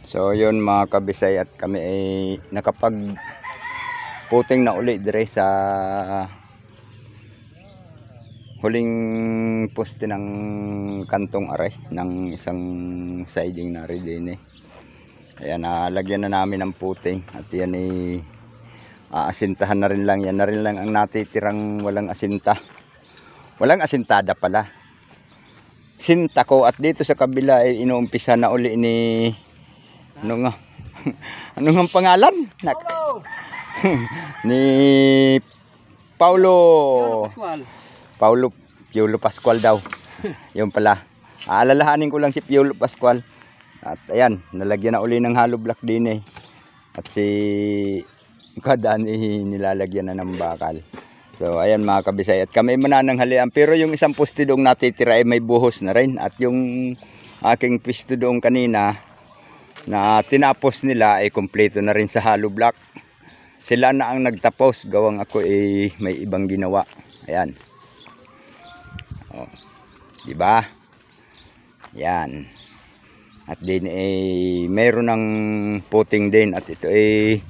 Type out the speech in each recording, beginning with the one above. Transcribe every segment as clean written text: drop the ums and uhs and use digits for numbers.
So yun mga kabisay, at kami ay nakapag puting na uli dire sa huling poste ng kantong aray ng isang siding na rin din eh. Ayan, nalagyan na namin ng puting at yan ay aasintahan na rin lang. Yan na rin lang ang natitirang walang asinta. Walang asintada pala. Sinta ko, at dito sa kabila ay inuumpisa na uli ni ano nga ano nga pangalan? Ni Paulo Pascual daw. Yung pala. Aalalahanin ko lang si Paulo Pascual. At ayan, nalagyan na uli ng hollow block din eh. At si Kadaan nilalagyan na ng bakal. So ayan mga kabisay, at kami manananghalian. Pero yung isang poste doong natitira ay may buhos na rin. At yung aking pwesto doong kanina na tinapos nila ay kompleto na rin sa hollow block. Sila na ang nagtapos, gawang ako ay may ibang ginawa. Ayan. Oh, di ba? Yan. At din ay mayroon ng puting din, at ito ay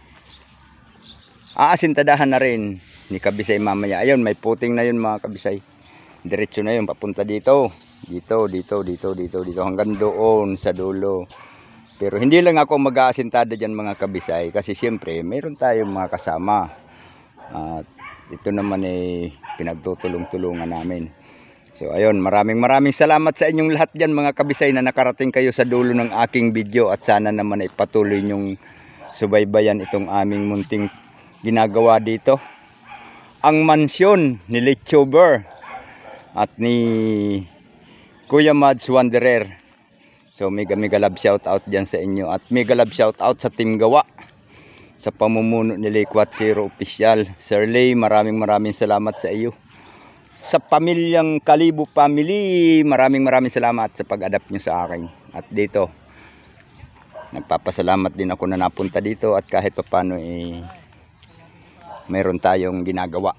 aasintadahan na rin ni kabisay mamaya. Ayun, may puting na yun mga kabisay. Diretso na yun papunta dito. Dito hanggang doon sa dulo. Pero hindi lang ako mag-aasintada dyan mga kabisay, kasi siyempre mayroon tayong mga kasama. At ito naman ay pinagtutulong-tulungan namin. So ayun, maraming salamat sa inyong lahat dyan mga kabisay na nakarating kayo sa dulo ng aking video, at sana naman ay patuloy nyong subaybayan itong aming munting ginagawa dito. Ang mansyon ni Lechober at ni Kuya Mads Wanderer. So mega love shout out dyan sa inyo, at mega love shout out sa team gawa sa pamumuno ni Lake Zero Official. Sir Lay, maraming salamat sa iyo. Sa pamilyang Kalibo family, maraming salamat sa pag-adapt nyo sa akin. At dito, nagpapasalamat din ako na napunta dito, at kahit paano eh, mayroon tayong ginagawa.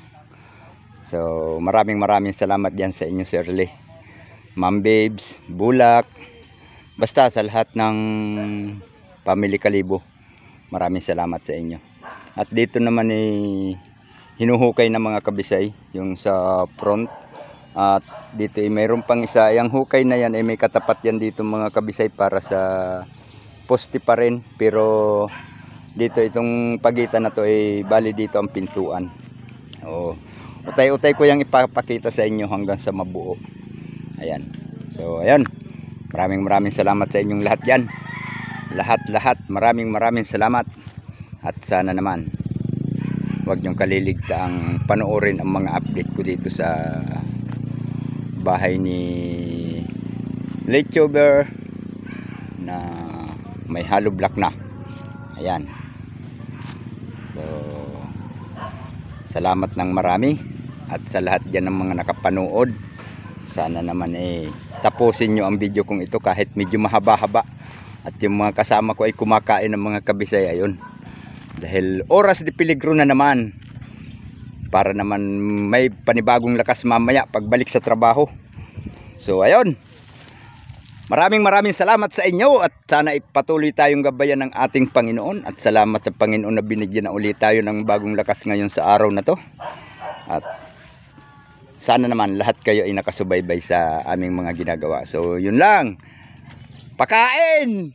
So maraming salamat dyan sa inyo Sir Lay, Ma'am Babes, Bulak, basta sa lahat ng family Kalibo, maraming salamat sa inyo. At dito naman eh, hinuhukay ng mga kabisay yung sa front. At dito eh, mayroon pang isa. Yung hukay na yan eh, may katapat yan dito mga kabisay para sa poste pa rin. Pero dito itong pagitan na to eh, bali dito ang pintuan. Utay-utay ko yung ipapakita sa inyo hanggang sa mabuo. Ayan. So ayan, maraming salamat sa inyong lahat yan. Lahat maraming salamat. At sana naman huwag niyong kaliligtaang panoorin ang mga update ko dito sa bahay ni Lechober na may hollow block na. Ayan. So salamat ng marami, at sa lahat dyan ng mga nakapanood, sana naman eh tapusin nyo ang video kong ito kahit medyo mahaba-haba. At yung mga kasama ko ay kumakain ng mga kabisay. Ayun, dahil oras de peligro na naman, para naman may panibagong lakas mamaya pagbalik sa trabaho. So ayun, maraming salamat sa inyo, at sana ipatuloy tayong gabayan ng ating Panginoon. At salamat sa Panginoon na binigyan na ulit tayo ng bagong lakas ngayon sa araw na to. At sana naman lahat kayo ay nakasubaybay sa aming mga ginagawa. So yun lang, pakain!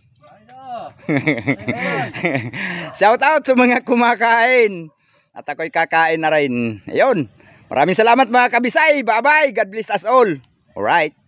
Shout out sa mga kumakain, at ako'y kakain na rin. Ayun, maraming salamat mga kabisay. Bye bye, God bless us all. Alright.